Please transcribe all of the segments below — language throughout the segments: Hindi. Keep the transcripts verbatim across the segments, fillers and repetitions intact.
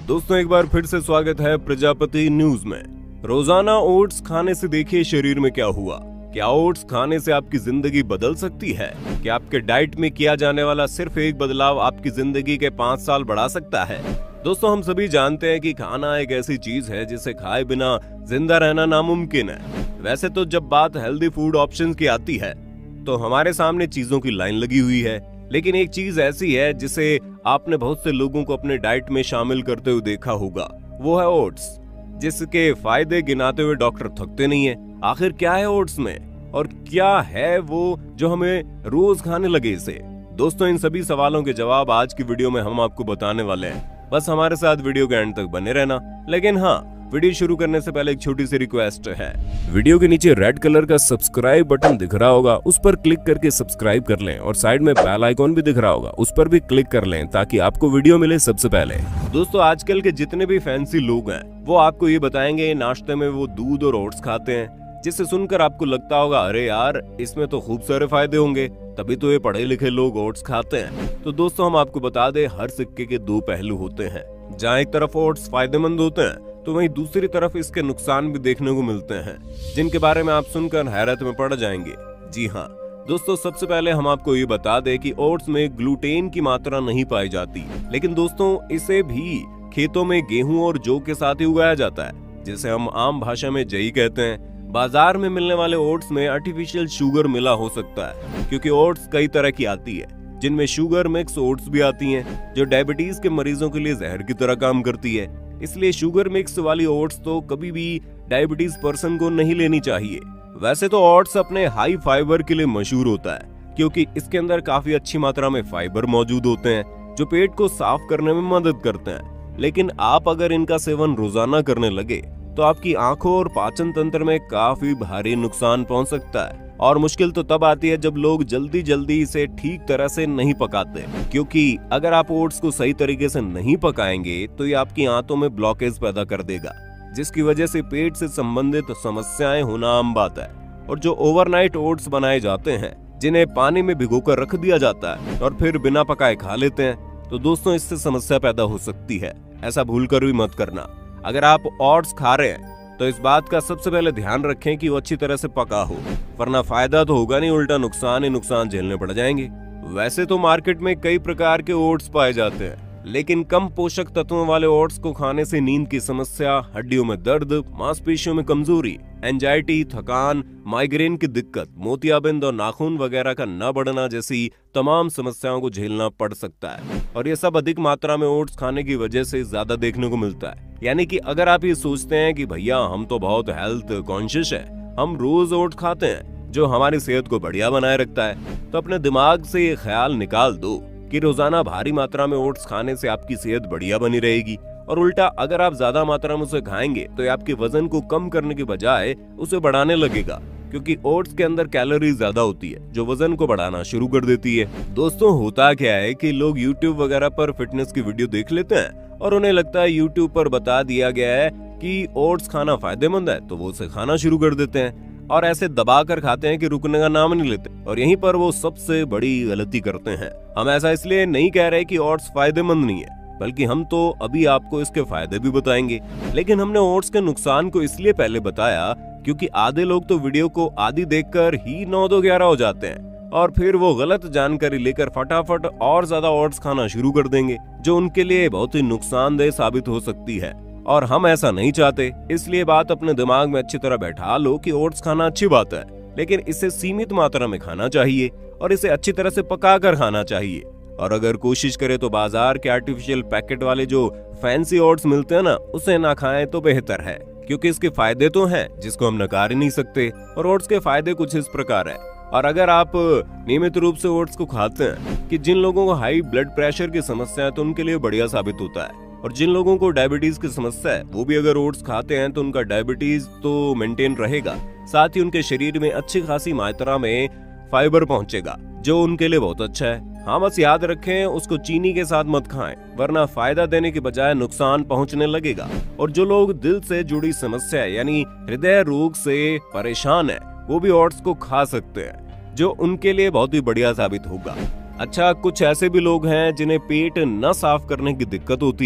दोस्तों एक बार फिर से स्वागत है प्रजापति न्यूज में। रोजाना ओट्स खाने से देखिए शरीर में क्या हुआ। क्या ओट्स खाने से आपकी जिंदगी बदल सकती है? क्या आपके डाइट में किया जाने वाला सिर्फ एक बदलाव आपकी जिंदगी के पाँच साल बढ़ा सकता है? दोस्तों हम सभी जानते हैं कि खाना एक ऐसी चीज है जिसे खाए बिना जिंदा रहना नामुमकिन है। वैसे तो जब बात हेल्दी फूड ऑप्शंस की आती है तो हमारे सामने चीजों की लाइन लगी हुई है, लेकिन एक चीज ऐसी है जिसे आपने बहुत से लोगों को अपने डाइट में शामिल करते हुए देखा होगा, वो है ओट्स, जिसके फायदे गिनाते हुए डॉक्टर थकते नहीं है। आखिर क्या है ओट्स में और क्या है वो जो हमें रोज खाने लगे इसे? दोस्तों इन सभी सवालों के जवाब आज की वीडियो में हम आपको बताने वाले हैं। बस हमारे साथ वीडियो के एंड तक बने रहना। लेकिन हाँ, वीडियो शुरू करने से पहले एक छोटी सी रिक्वेस्ट है। वीडियो के नीचे रेड कलर का सब्सक्राइब बटन दिख रहा होगा, उस पर क्लिक करके सब्सक्राइब कर लें और साइड में बेल आइकॉन भी दिख रहा होगा, उस पर भी क्लिक कर लें ताकि आपको वीडियो मिले सबसे पहले। दोस्तों आजकल के जितने भी फैंसी लोग हैं वो आपको ये बताएंगे नाश्ते में वो दूध और ओट्स खाते हैं, जिसे सुनकर आपको लगता होगा अरे यार इसमें तो खूब सारे फायदे होंगे, तभी तो ये पढ़े लिखे लोग ओट्स खाते हैं। तो दोस्तों हम आपको बता दें, हर सिक्के के दो पहलू होते हैं। जहाँ एक तरफ ओट्स फायदेमंद होते हैं तो वहीं दूसरी तरफ इसके नुकसान भी देखने को मिलते हैं, जिनके बारे में आप सुनकर हैरत में पड़ जाएंगे। जी हाँ दोस्तों, सबसे पहले हम आपको ये बता दें कि ओट्स में ग्लूटेन की मात्रा नहीं पाई जाती, लेकिन दोस्तों इसे भी खेतों में गेहूं और जौ के साथ ही उगाया जाता है, जिसे हम आम भाषा में जई कहते हैं। बाजार में मिलने वाले ओट्स में आर्टिफिशियल शुगर मिला हो सकता है, क्योंकि ओट्स कई तरह की आती है, जिनमें शुगर मिक्स ओट्स भी आती हैं, जो डायबिटीज के मरीजों के लिए जहर की तरह काम करती है। इसलिए शुगर मिक्स वाली ओट्स तो कभी भी डायबिटीज पर्सन को नहीं लेनी चाहिए। वैसे तो ओट्स अपने हाई फाइबर के लिए मशहूर होता है, क्योंकि इसके अंदर काफी अच्छी मात्रा में फाइबर मौजूद होते हैं जो पेट को साफ करने में मदद करते हैं। लेकिन आप अगर इनका सेवन रोजाना करने लगे तो आपकी आंखों और पाचन तंत्र में काफी भारी नुकसान पहुंच सकता है। और मुश्किल तो तब आती है जब लोग जल्दी जल्दी इसे ठीक तरह से नहीं पकाते, क्योंकि अगर आप ओट्स को सही तरीके से नहीं पकाएंगे तो ये आपकी आंतों में ब्लॉकेज पैदा कर देगा, जिसकी वजह से पेट से संबंधित समस्याएं होना आम बात है। और जो ओवरनाइट ओट्स बनाए जाते हैं, जिन्हें पानी में भिगोकर रख दिया जाता है और फिर बिना पकाए खा लेते हैं, तो दोस्तों इससे समस्या पैदा हो सकती है। ऐसा भूलकर भी मत करना। अगर आप ओट्स खा रहे हैं तो इस बात का सबसे पहले ध्यान रखें कि वो अच्छी तरह से पका हो, वरना फायदा तो होगा नहीं, उल्टा नुकसान ही नुकसान झेलने पड़ जाएंगे। वैसे तो मार्केट में कई प्रकार के ओट्स पाए जाते हैं, लेकिन कम पोषक तत्वों वाले ओट्स को खाने से नींद की समस्या, हड्डियों में दर्द, मांसपेशियों में कमजोरी, एंजाइटी, थकान, माइग्रेन की दिक्कत, मोतियाबिंद और नाखून वगैरह का न बढ़ना जैसी तमाम समस्याओं को झेलना पड़ सकता है। और ये सब अधिक मात्रा में ओट्स खाने की वजह से ज्यादा देखने को मिलता है। यानी कि अगर आप ये सोचते हैं कि भैया हम तो बहुत हेल्थ कॉन्शियस है, हम रोज ओट्स खाते हैं जो हमारी सेहत को बढ़िया बनाए रखता है, तो अपने दिमाग से ये ख्याल निकाल दो कि रोजाना भारी मात्रा में ओट्स खाने से आपकी सेहत बढ़िया बनी रहेगी। और उल्टा अगर आप ज्यादा मात्रा में उसे खाएंगे तो ये आपके वजन को कम करने के बजाय उसे बढ़ाने लगेगा, क्योंकि ओट्स के अंदर कैलोरी ज्यादा होती है जो वजन को बढ़ाना शुरू कर देती है। दोस्तों होता क्या है कि लोग यूट्यूब वगैरह पर फिटनेस की वीडियो देख लेते हैं और उन्हें लगता है यूट्यूब पर बता दिया गया है कि ओट्स खाना फायदेमंद है, तो वो उसे खाना शुरू कर देते हैं और ऐसे दबा कर खाते हैं कि रुकने का नाम नहीं लेते। और यहीं पर वो सबसे बड़ी गलती करते हैं। हम ऐसा इसलिए नहीं कह रहे कि ओट्स फायदेमंद नहीं है, बल्कि हम तो अभी आपको इसके फायदे भी बताएंगे। लेकिन हमने ओट्स के नुकसान को इसलिए पहले बताया क्योंकि आधे लोग तो वीडियो को आधी देखकर ही नौ दो ग्यारह हो जाते हैं और फिर वो गलत जानकारी लेकर फटाफट और ज्यादा ओट्स खाना शुरू कर देंगे, जो उनके लिए बहुत ही नुकसानदेह साबित हो सकती है। और हम ऐसा नहीं चाहते, इसलिए बात अपने दिमाग में अच्छी तरह बैठा लो कि ओट्स खाना अच्छी बात है, लेकिन इसे सीमित मात्रा में खाना चाहिए और इसे अच्छी तरह से पका कर खाना चाहिए। और अगर कोशिश करें तो बाजार के आर्टिफिशियल पैकेट वाले जो फैंसी ओट्स मिलते हैं ना, उसे ना खाएं तो बेहतर है, क्योंकि इसके फायदे तो हैं जिसको हम नकार ही नहीं सकते। और ओट्स के फायदे कुछ इस प्रकार है। और अगर आप नियमित रूप से ओट्स को खाते हैं कि जिन लोगों को हाई ब्लड प्रेशर की समस्या है तो उनके लिए बढ़िया साबित होता है। और जिन लोगों को डायबिटीज की समस्या है वो भी अगर ओट्स खाते हैं तो उनका डायबिटीज तो मेंटेन रहेगा, साथ ही उनके शरीर में अच्छी खासी मात्रा में फाइबर पहुंचेगा, जो उनके लिए बहुत अच्छा है। हाँ बस याद रखें, उसको चीनी के साथ मत खाएं, वरना फायदा देने के बजाय नुकसान पहुंचने लगेगा। और जो लोग दिल से जुड़ी समस्या यानी हृदय रोग से परेशान है वो भी ओट्स को खा सकते हैं, जो उनके लिए बहुत ही बढ़िया साबित होगा। अच्छा, कुछ ऐसे भी लोग हैं जिन्हें पेट न साफ करने की दिक्कत होती है,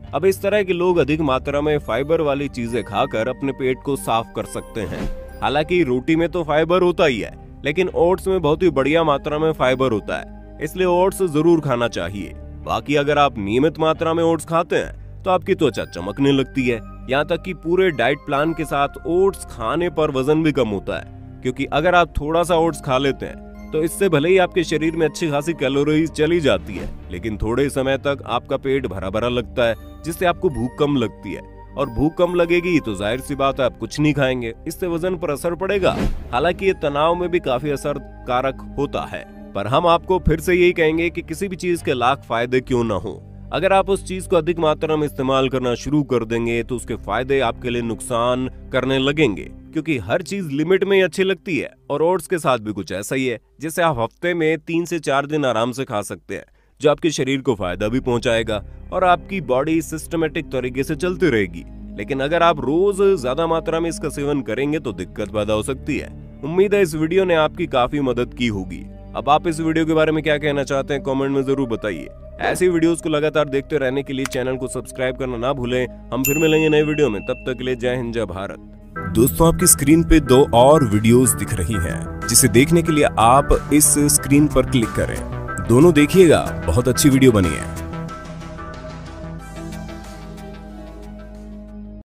अब इस तरह के लोग अधिक मात्रा में फाइबर वाली चीजें खाकर अपने पेट को साफ कर सकते हैं। हालांकि रोटी में तो फाइबर होता ही है, लेकिन ओट्स में बहुत ही बढ़िया मात्रा में फाइबर होता है, इसलिए ओट्स जरूर खाना चाहिए। बाकी अगर आप नियमित मात्रा में ओट्स खाते हैं तो आपकी त्वचा चमकने लगती है। यहाँ तक कि पूरे डाइट प्लान के साथ ओट्स खाने पर वजन भी कम होता है, क्योंकि अगर आप थोड़ा सा ओट्स खा लेते हैं तो इससे भले ही आपके शरीर में अच्छी खासी कैलोरीज चली जाती है, लेकिन थोड़े समय तक आपका पेट भरा भरा लगता है, जिससे आपको भूख कम लगती है। और भूख कम लगेगी तो जाहिर सी बात है आप कुछ नहीं खाएंगे, इससे वजन पर असर पड़ेगा। हालांकि ये तनाव में भी काफी असरकारक होता है, पर हम आपको फिर से यही कहेंगे कि किसी भी चीज के लाख फायदे क्यों ना हो, अगर आप उस चीज को अधिक मात्रा में इस्तेमाल करना शुरू कर देंगे तो उसके फायदे आपके लिए नुकसान करने लगेंगे, क्योंकि हर चीज लिमिट में ही अच्छी लगती है। और ओट्स के साथ भी कुछ ऐसा ही है, जिसे आप हफ्ते में तीन से चार दिन आराम से खा सकते हैं, जो आपके शरीर को फायदा भी पहुंचाएगा और आपकी बॉडी सिस्टमेटिक तरीके से चलती रहेगी। लेकिन अगर आप रोज ज्यादा मात्रा में इसका सेवन करेंगे तो दिक्कत पैदा हो सकती है। उम्मीद है इस वीडियो ने आपकी काफी मदद की होगी। अब आप इस वीडियो के बारे में क्या कहना चाहते हैं कमेंट में जरूर बताइए। ऐसी वीडियोस को लगातार देखते रहने के लिए चैनल को सब्सक्राइब करना ना भूलें। हम फिर मिलेंगे नए वीडियो में, तब तक के लिए जय हिंद जय भारत। दोस्तों, आपकी स्क्रीन पे दो और वीडियोस दिख रही हैं, जिसे देखने के लिए आप इस स्क्रीन पर क्लिक करें। दोनों देखिएगा, बहुत अच्छी वीडियो बनी है।